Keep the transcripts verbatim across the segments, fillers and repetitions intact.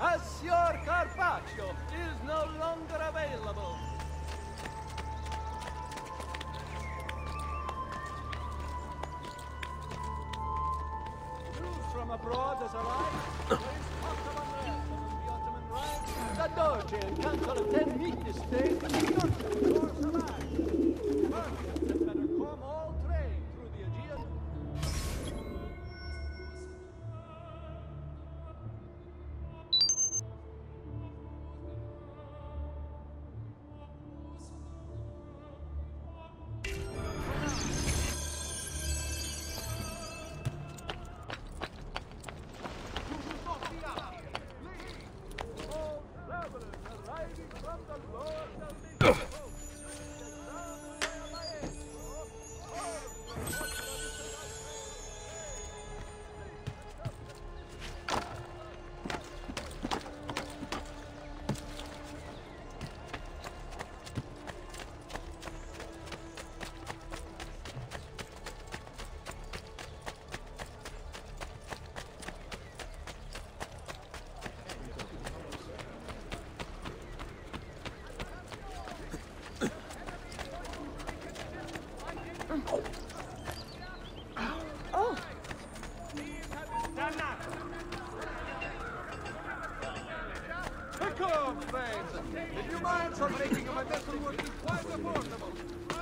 as Signor Carpaccio is no longer available. News from abroad has arrived. There is talk of unrest among the Ottoman ranks. The Doge and Council of Ten meet this day to discuss the course of action. Merchants had better come all trade through the Aegean. If you mind for making my vessel would be quite affordable.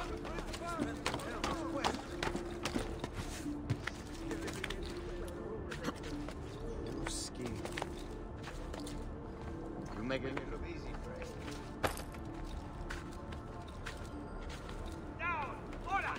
You make it look easy, Frank. Down! Order!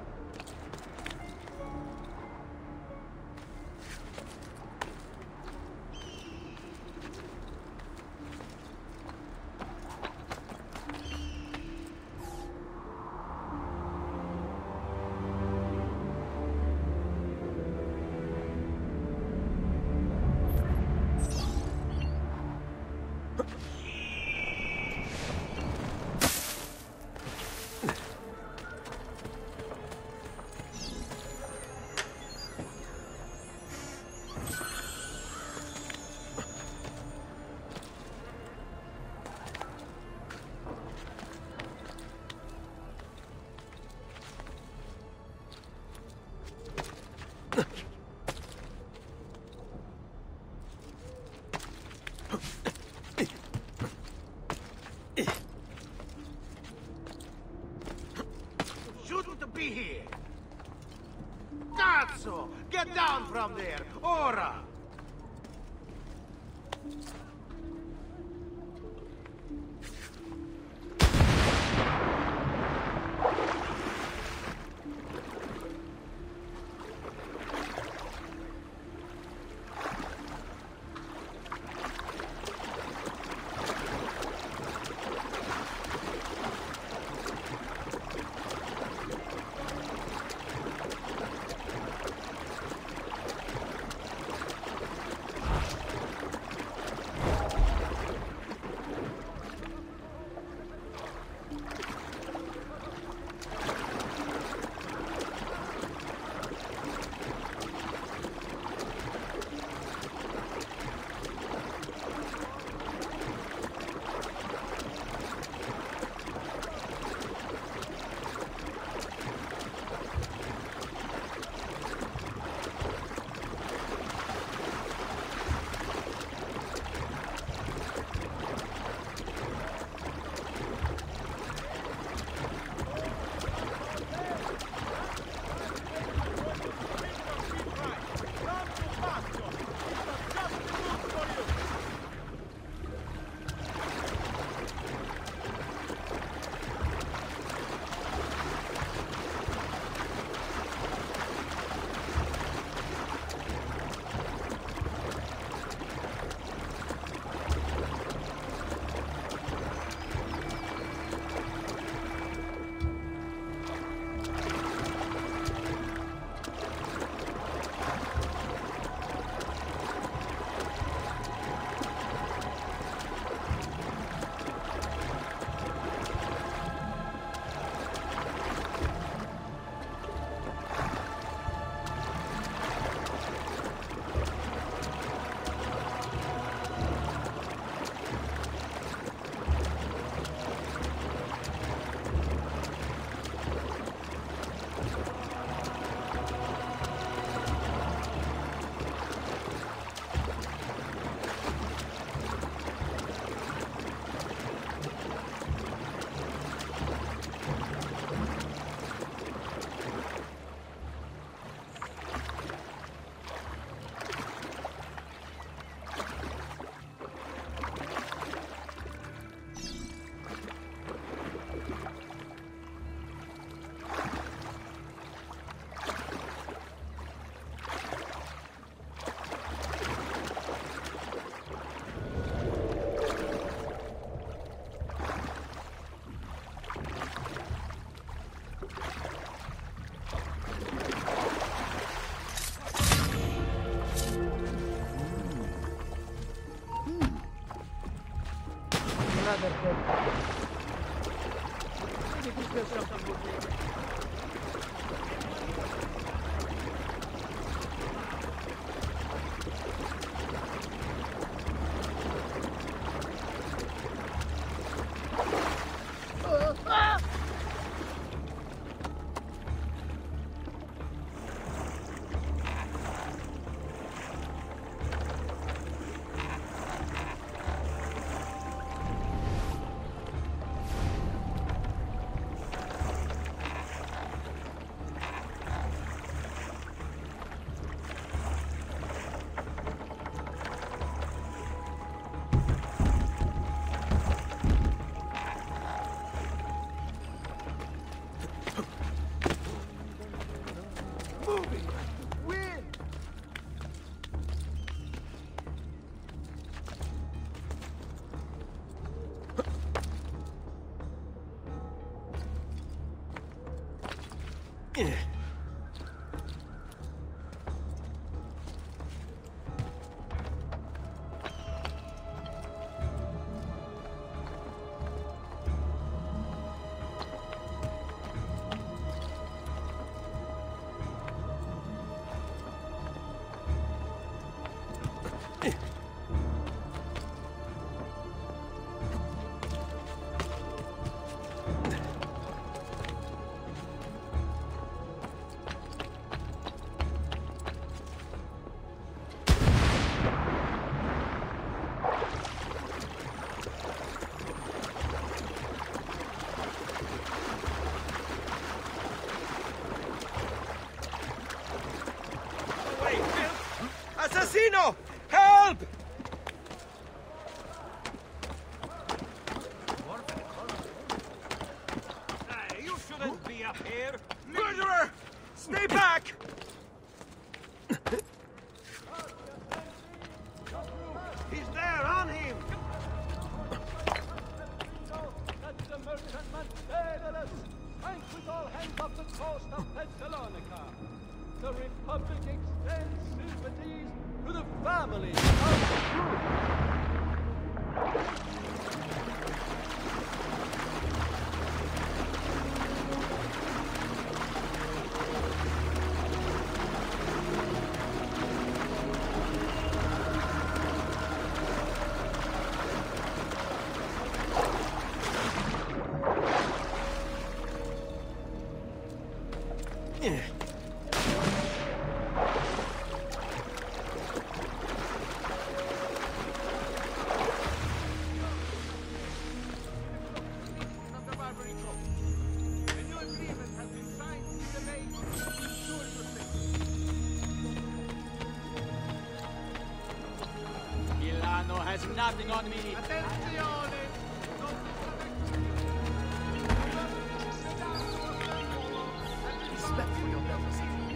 Shouldn't be here. Cazzo! Get down from there! Ora! rather than... Maybe give yourself some good name. Assassino! Help! Hey, you shouldn't be up here. Murderer! Stay back! He's there, on him. That's the merchantman Daedalus, vanquish all hands off the coast of Thessalonica. The Republic extends sympathies to the family of the crew. Has nothing on me. Attenzione! Respect for your brothers.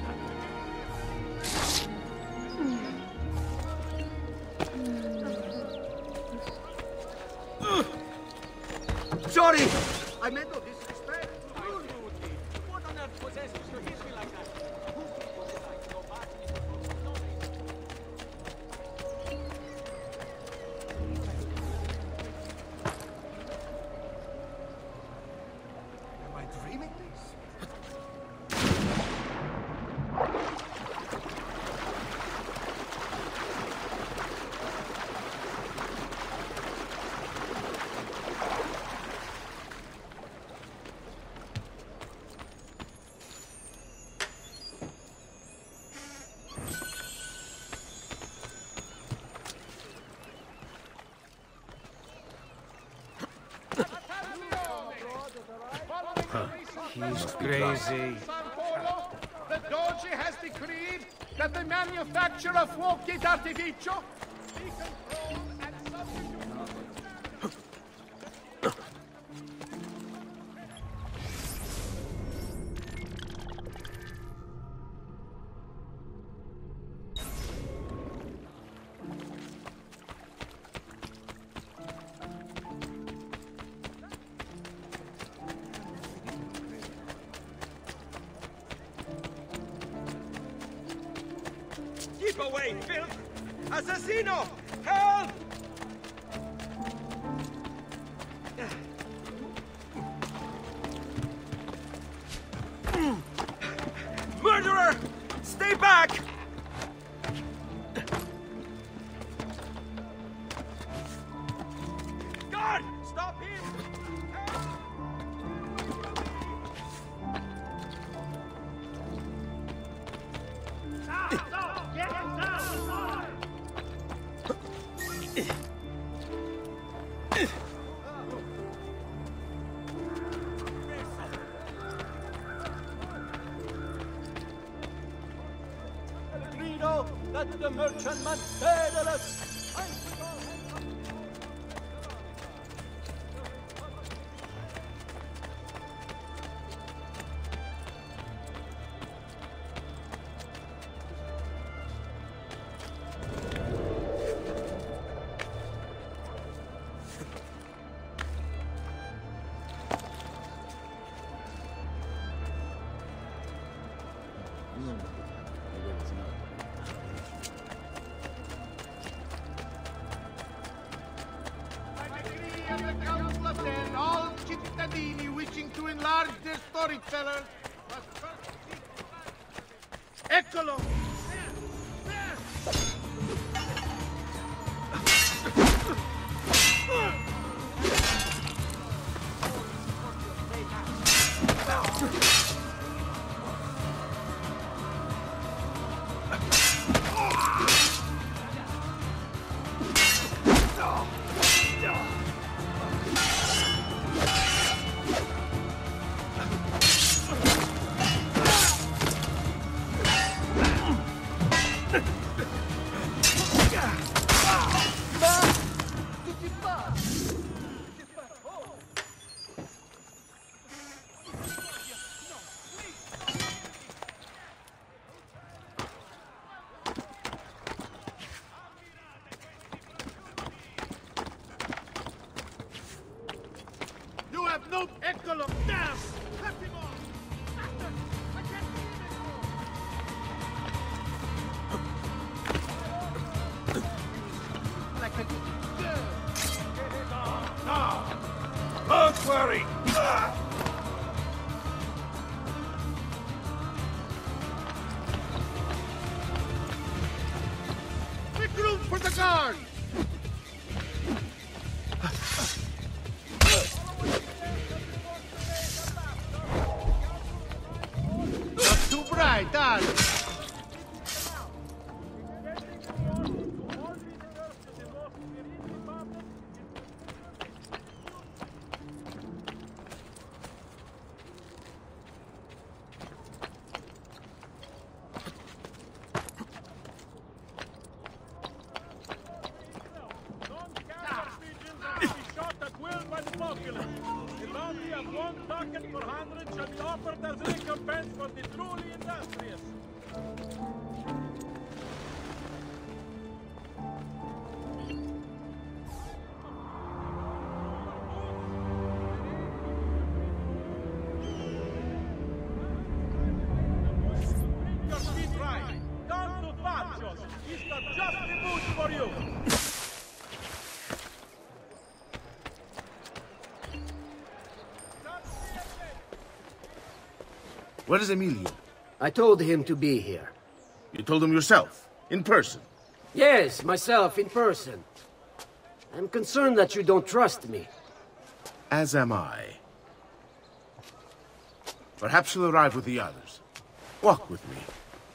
Sorry! I meant no disrespect. What on earth possesses you hit me like that? Who people decide to go back to Am I dreaming this? He's crazy. The Doge has decreed that the manufacture of fuochi d'artificio be controlled and subject to... Keep away, filth! Assassino! Help! Guard! Stop him! Pellegrino, let the merchantman Daedalus! By decree of the Council of Ten, all cittadini wishing to enlarge their storage cellars must first seek... Eccolo! There! There! You have no Eccolo! Damn! Cut him off! Master! I can't believe it! Like a good girl! Don't worry! Make room for the guard! Not too bright, darling. The bounty of one ducat per hundred shall be offered as recompense for the truly industrious. Your feet right. Down to Bacchus. He's got just the boots for you. Where is Emilio? I told him to be here. You told him yourself, in person. Yes, myself, in person. I'm concerned that you don't trust me. As am I. Perhaps you'll arrive with the others. Walk with me.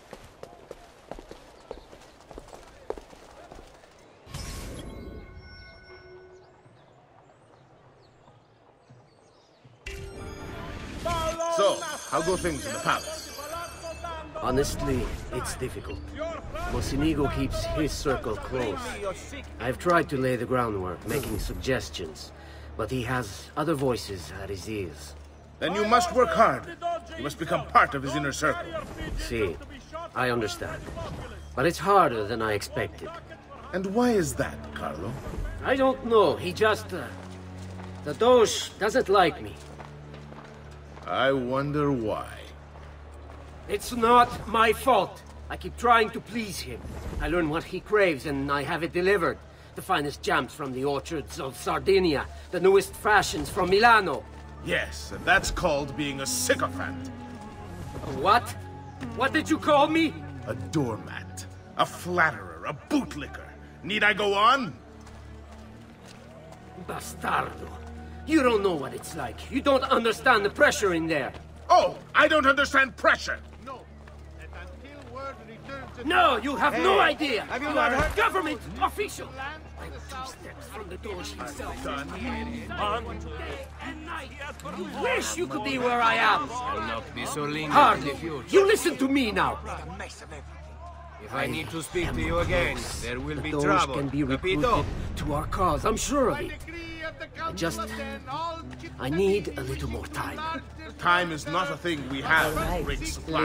So, how go things in the palace? Honestly, it's difficult. Mocenigo keeps his circle close. I've tried to lay the groundwork, making suggestions, but he has other voices at his ears. Then you must work hard. You must become part of his inner circle. See, I understand. But it's harder than I expected. And why is that, Carlo? I don't know, he just... Uh, the Doge doesn't like me. I wonder why. It's not my fault. I keep trying to please him. I learn what he craves and I have it delivered. The finest jams from the orchards of Sardinia, the newest fashions from Milano. Yes, and that's called being a sycophant. A what? What did you call me? A doormat. A flatterer. A bootlicker. Need I go on? Bastardo. You don't know what it's like. You don't understand the pressure in there. Oh, I don't understand pressure. No. And until word returns to No, you have no idea. have you you not are a heard- government official. land to I'm the two south. steps from the door himself. Done. Day and night. You wish you could be where I am. I'll not be so lenient in Hardly. the future. You listen to me now. If I need to speak to you again, there will be Those trouble. can be recruited Capito? to our cause. I'm sure of By it. decree of the Council just- of Ten, all I need a little more time. Time is not a thing we have in great supply.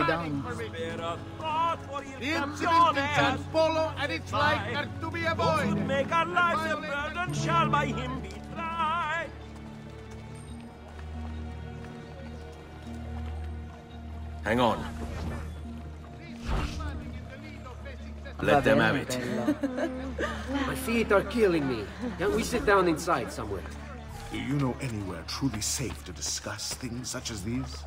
The incidents in Polo and its like are to be avoided. Make our lives a Violate burden shall by him be tried. Hang on. Let them have it. My feet are killing me. Can we sit down inside somewhere? Do you know anywhere truly safe to discuss things such as these?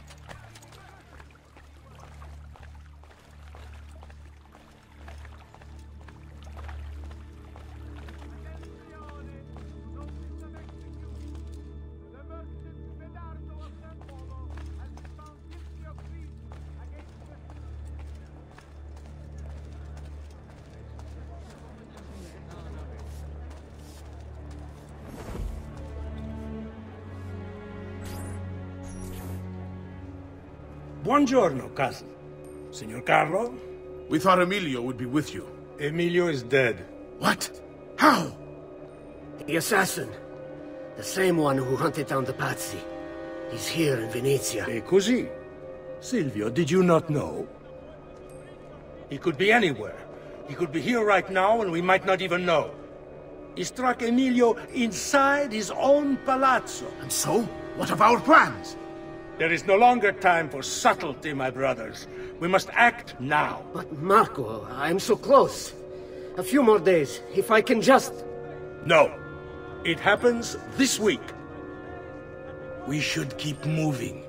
Buongiorno, cousin. Signor Carlo? We thought Emilio would be with you. Emilio is dead. What? How? The assassin. The same one who hunted down the Pazzi. He's here in Venezia. E così? Silvio, did you not know? He could be anywhere. He could be here right now and we might not even know. He struck Emilio inside his own palazzo. And so? What of our plans? There is no longer time for subtlety, my brothers. We must act now. But Marco, I'm so close. A few more days, if I can just... No. It happens this week. We should keep moving.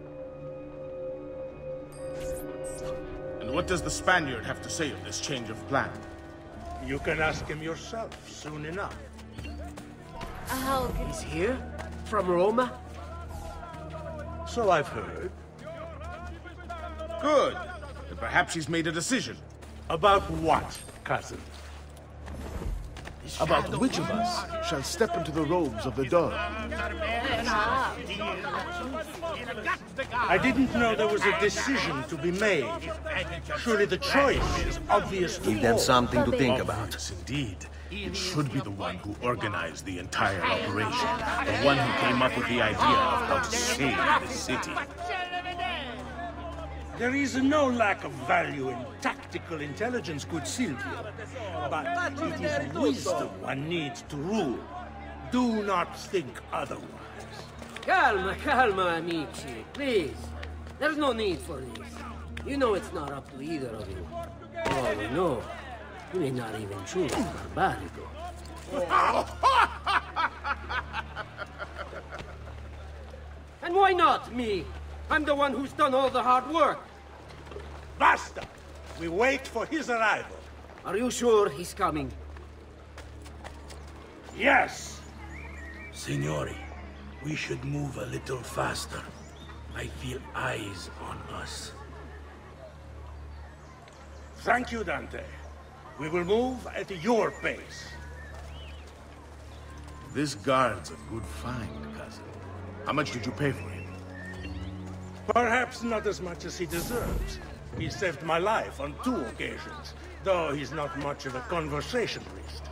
And what does the Spaniard have to say of this change of plan? You can ask him yourself soon enough. Oh, good. He's here? From Roma? So I've heard. Good. And perhaps he's made a decision. About what, cousin? About which of us shall step into the robes of the dove. I didn't know there was a decision to be made. Surely the choice is obvious to Give them all. something to think about. Yes, indeed. It should be the one who organized the entire operation. The one who came up with the idea of how to save the city. There is no lack of value in tactical intelligence, good Silvio. But it is wisdom one needs to rule. Do not think otherwise. Calma, calma, amici. Please. There's no need for this. You know it's not up to either of you. Oh, we know. You may not even choose Barbarigo. And why not me? I'm the one who's done all the hard work. Basta! We wait for his arrival. Are you sure he's coming? Yes! Signori, we should move a little faster. I feel eyes on us. Thank you, Dante. We will move at your pace. This guard's a good find, cousin. How much did you pay for him? Perhaps not as much as he deserves. He saved my life on two occasions, though he's not much of a conversationalist.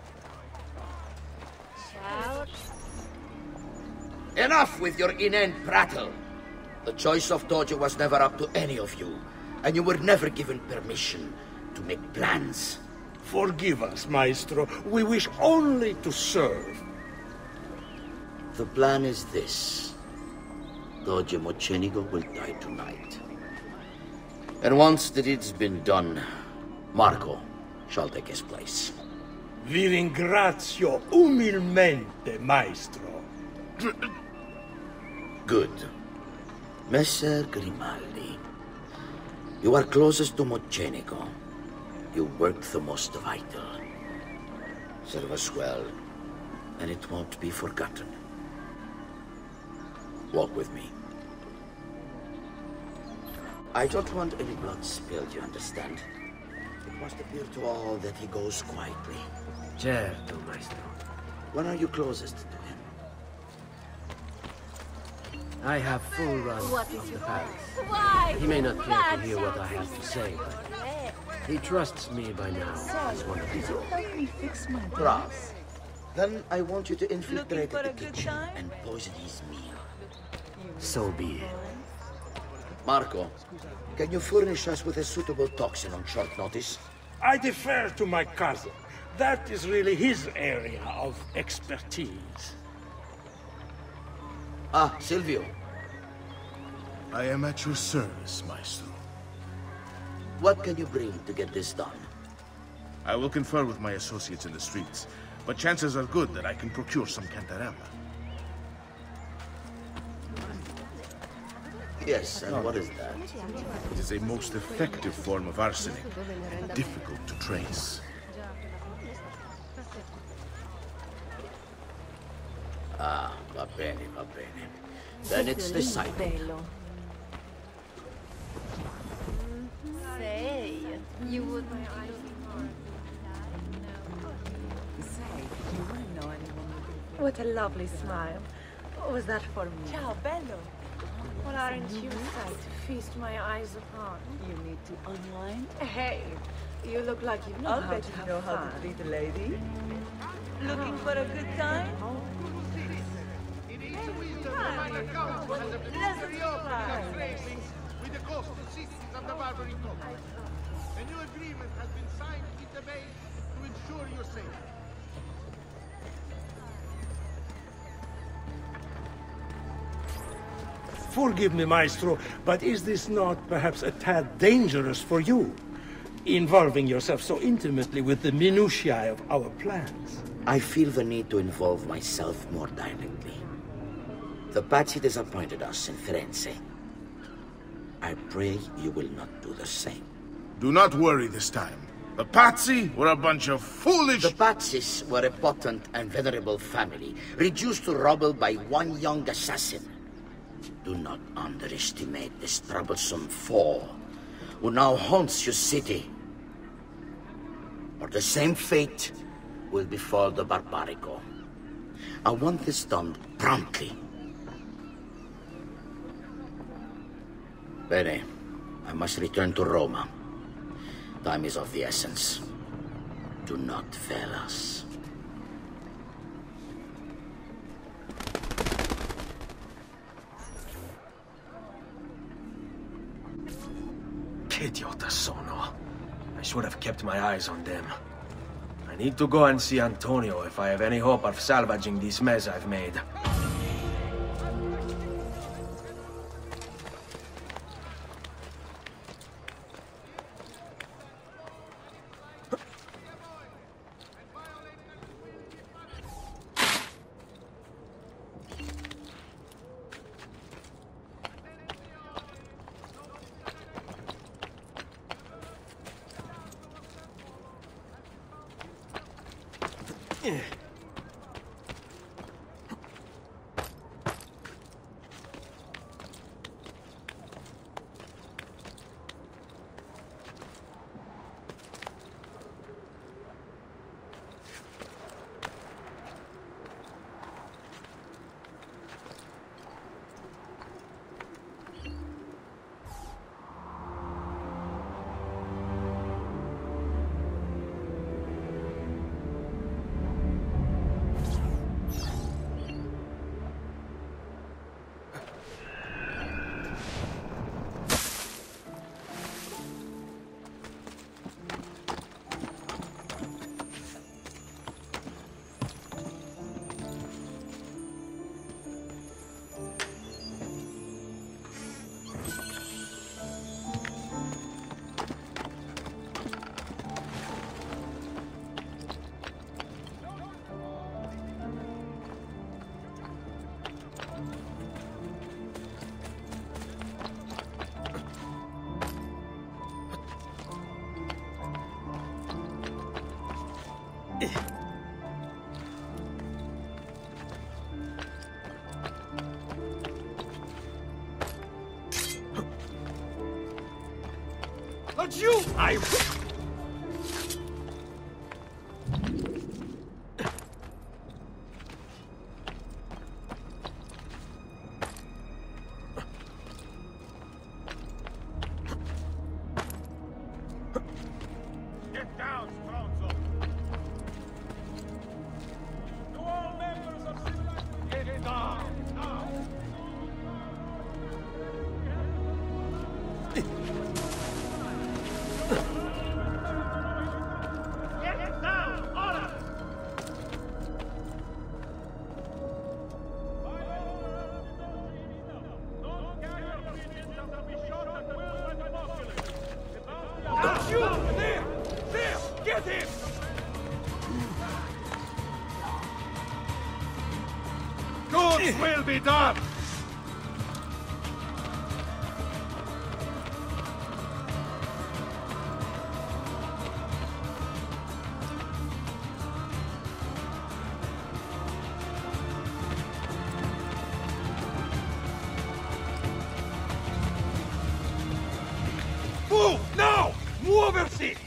Ciao. Enough with your inane prattle. The choice of Dojo was never up to any of you, and you were never given permission to make plans. Forgive us, Maestro. We wish only to serve. The plan is this. Doge Mocenigo will die tonight. And once the deed's been done, Marco shall take his place. Vi ringrazio umilmente, Maestro. Good. Messer Grimaldi, you are closest to Mocenigo. You work the most vital. Serve us well, and it won't be forgotten. Walk with me. I don't want any blood spilled, you understand? It must appear to all that he goes quietly. Certo, Maestro. When are you closest to him? I have full run What of is the your palace. Why? He may not care to That hear what I sounds have to say, but so he trusts me by now as one of his own. Help me fix my Bravo. boots. Then I want you to infiltrate for the a good kitchen time? and poison his meal. So be it. Marco, can you furnish us with a suitable toxin on short notice? I defer to my cousin. That is really his area of expertise. Ah, Silvio. I am at your service, Maestro. What can you bring to get this done? I will confer with my associates in the streets, but chances are good that I can procure some Cantarella. Yes, and what is that? It is a most effective form of arsenic, and difficult to trace. Ah, va bene, va bene. Then it's decided. Say, you would. What a lovely smile. What was that for me? Ciao, bello. Well, aren't you a sight to feast my eyes upon? You need to unwind. Hey, you look like you know I'll how bet to you have know how fun. to treat a lady. Looking for a good time? It is wisdom to find a council has a superiority of trading with the coastal cities of the Barbary Coast. A new agreement has been signed with the base to ensure your safety. Forgive me, Maestro, but is this not perhaps a tad dangerous for you? Involving yourself so intimately with the minutiae of our plans. I feel the need to involve myself more directly. The Pazzi disappointed us in Firenze. I pray you will not do the same. Do not worry this time. The Pazzi were a bunch of foolish... The Pazzis were a potent and venerable family, reduced to rubble by one young assassin. Do not underestimate this troublesome foe who now haunts your city. Or the same fate will befall the Barbarico. I want this done promptly. Bene, I must return to Roma. Time is of the essence. Do not fail us. Che idiota sono. I should have kept my eyes on them. I need to go and see Antonio if I have any hope of salvaging this mess I've made. But you... I... Get down, Stronzo! To all members of civilization, Get down, now! Get down, order! don't carry opinions that will be shot at will by the populace. That's you! There! There! Get him! Good will be done! Move! Now! Muoversi!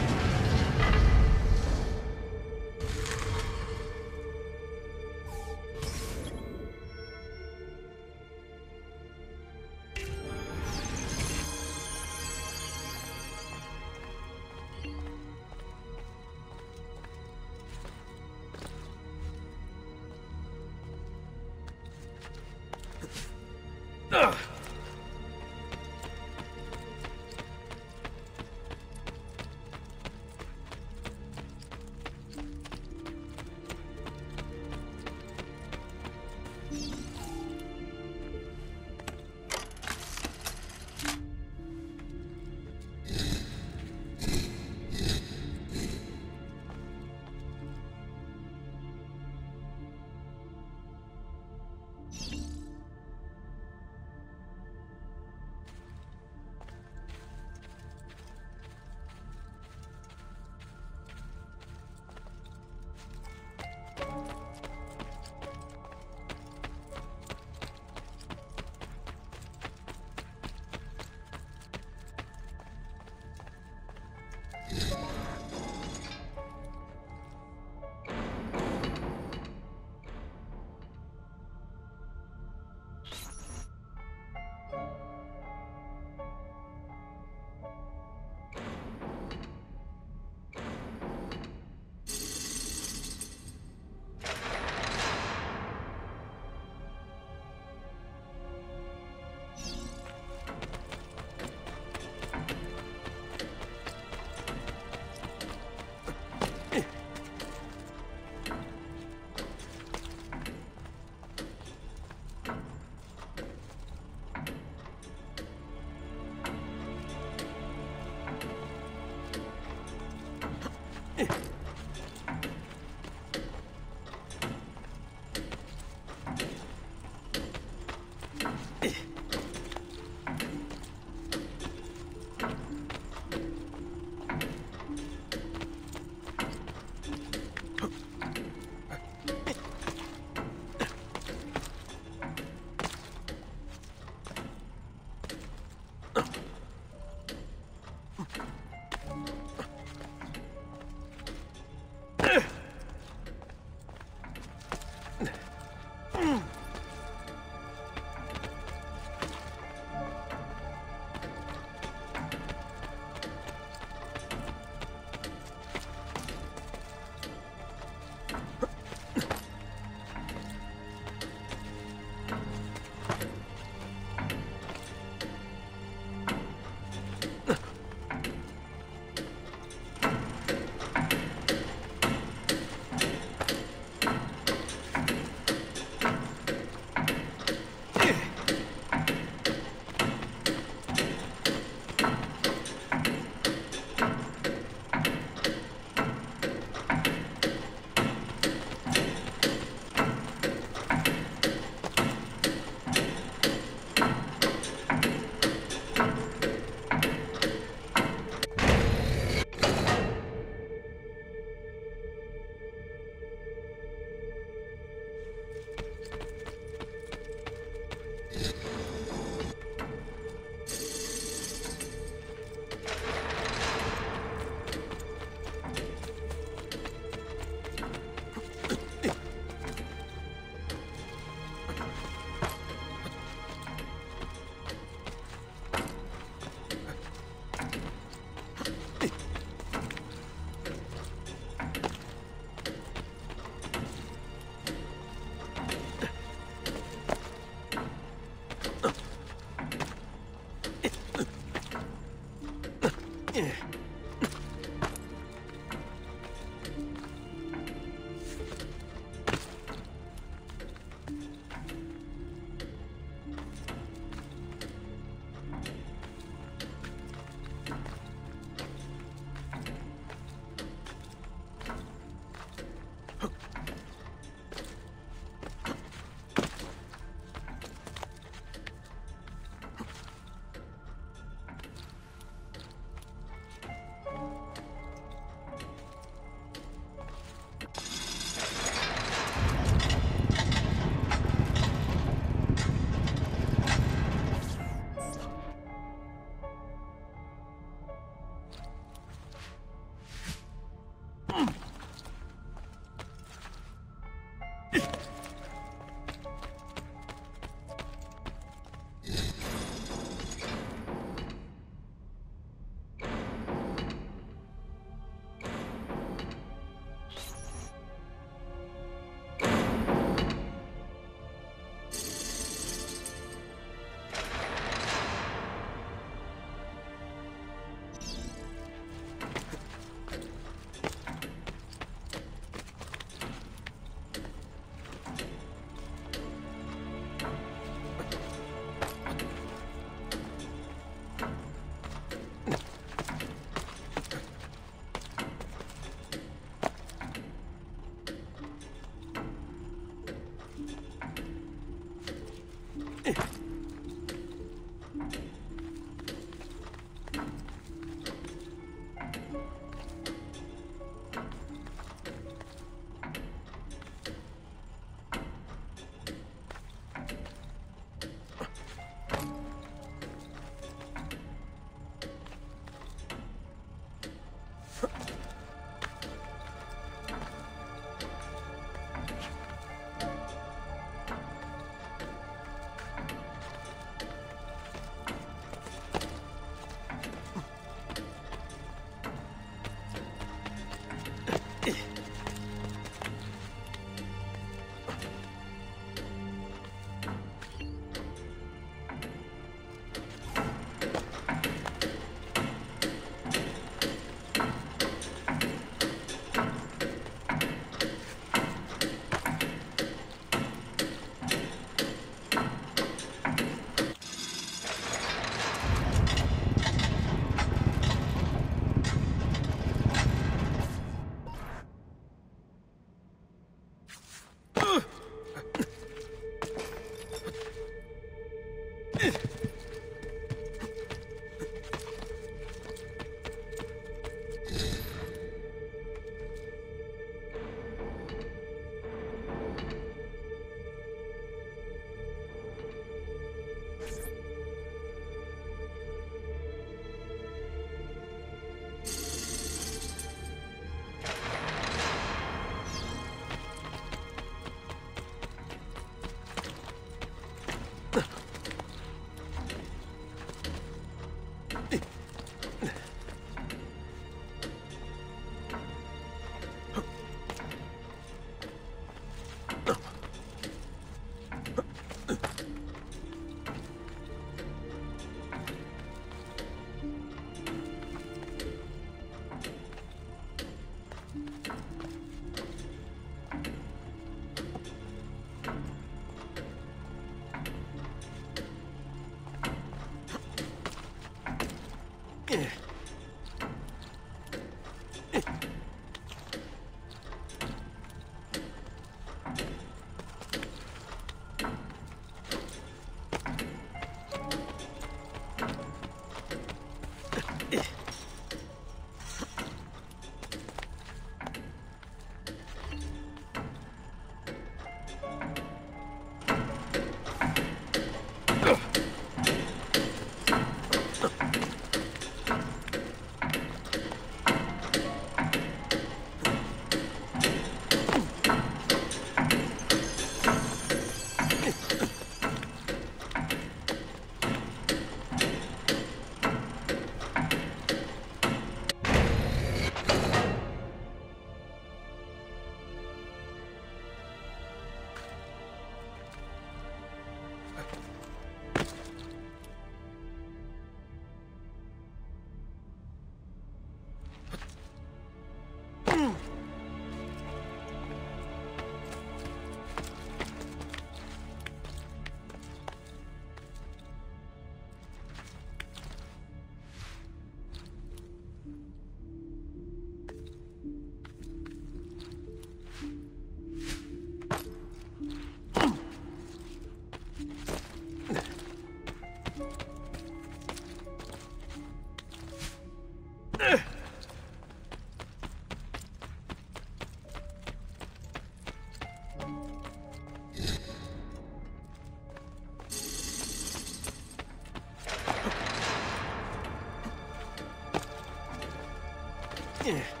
Yeah.